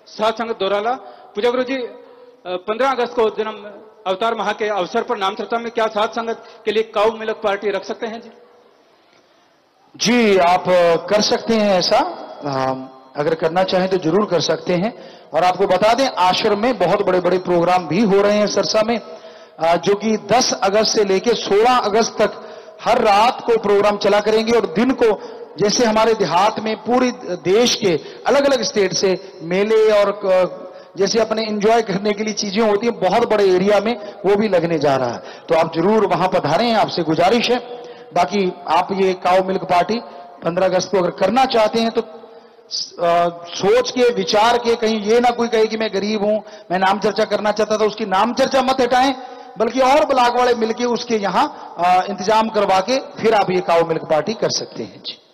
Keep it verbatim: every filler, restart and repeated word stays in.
साध संगत दोराला। पूजा गुरु जी, पंद्रह अगस्त को जन्म अवतार महा के अवसर पर नाम चर्चा में क्या साध संगत के लिए काऊ मिल्क पार्टी रख सकते हैं जी? जी, आप कर सकते हैं ऐसा, अगर करना चाहें तो जरूर कर सकते हैं। और आपको बता दें, आश्रम में बहुत बड़े बड़े प्रोग्राम भी हो रहे हैं सरसा में, जो कि दस अगस्त से लेकर सोलह अगस्त तक हर रात को प्रोग्राम चला करेंगे। और दिन को जैसे हमारे देहात में पूरे देश के अलग अलग स्टेट से मेले और जैसे अपने एंजॉय करने के लिए चीजें होती हैं, बहुत बड़े एरिया में वो भी लगने जा रहा है। तो आप जरूर वहां पधारें, आपसे गुजारिश है। बाकी आप ये काऊ मिल्क पार्टी पंद्रह अगस्त को अगर करना चाहते हैं तो आ, सोच के विचार के, कहीं ये ना कोई कहे कि मैं गरीब हूं, मैं नाम चर्चा करना चाहता था, उसकी नाम चर्चा मत हटाएं, बल्कि और ब्लॉक वाले मिलके उसके यहां इंतजाम करवा के फिर आप ये काऊ मिल्क पार्टी कर सकते हैं जी।